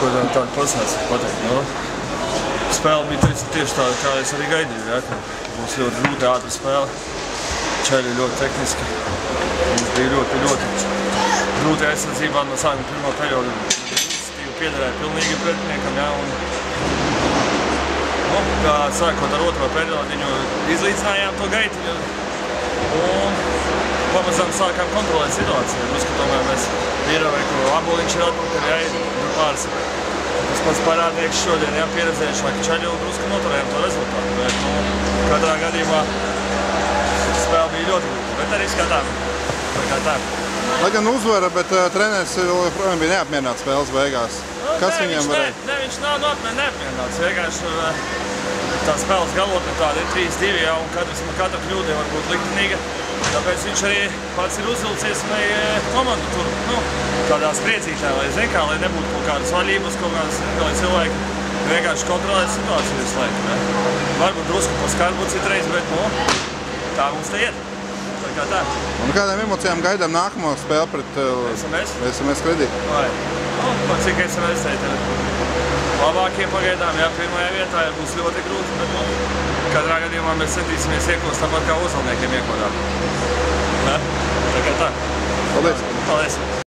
Ko tādu pasāc pateikt, no? Spēle bija tieši tāda, kā es arī gaidīju, ja? Būs ļoti grūti ātra spēle. Čeļi ļoti tehniski. Mums bija ļoti grūti aizsardzībā no sākuma pirmā perioda. Iniciatīva piederēja pilnīgi pretiniekam, ja? Un, kā sākot ar otro periodu, viņu izlīdzinājām to gaitiņu. Un pamazām sākām kontrolēt situāciju. Drusku tomēr mēs ieravējam, ka Aboliņš ir atpakaļ, ja? Pāris. Tas pats parādnieks šodien, ja, pieredzējušāk Čaļi jau drusku noturējām to rezultātu, bet, nu, katrā gadījumā spēle bija ļoti grūta, bet arī skatām, kā tā. Lai gan uzvara, bet treneris joprojām bija neapmierināts spēles beigās. Kas viņam varēja? Ne, viņš nav neapmierināts, vienkārši tā spēles galotne tāda ir 3-2, ja, un katra kļūda var būt liktenīga. Tāpēc viņš arī pats ir uzvilcies un komandu tur, nu, tādā spriedzītā, lai zin kā, lai nebūtu kaut kādas vaļības, kaut kādas, lai cilvēki vienkārši kontrolēt situāciju visu laiku, ne? Varbūt drusku pa skarbu citreiz, bet, nu, tā mums te iet. Tā kā tā. Un kādām emocijām gaidām nākamo spēli pret SMS Kredītu? Vai, nu, cik SMS teikt, labākie pagaidām, jā, pirmajā vietā būs ļoti grūti, bet, nu, katrā gadījumā mēs centīsimies iekost tāpat kā Ozolniekiem iekodām. Tā kā tā. Paldies! Paldies!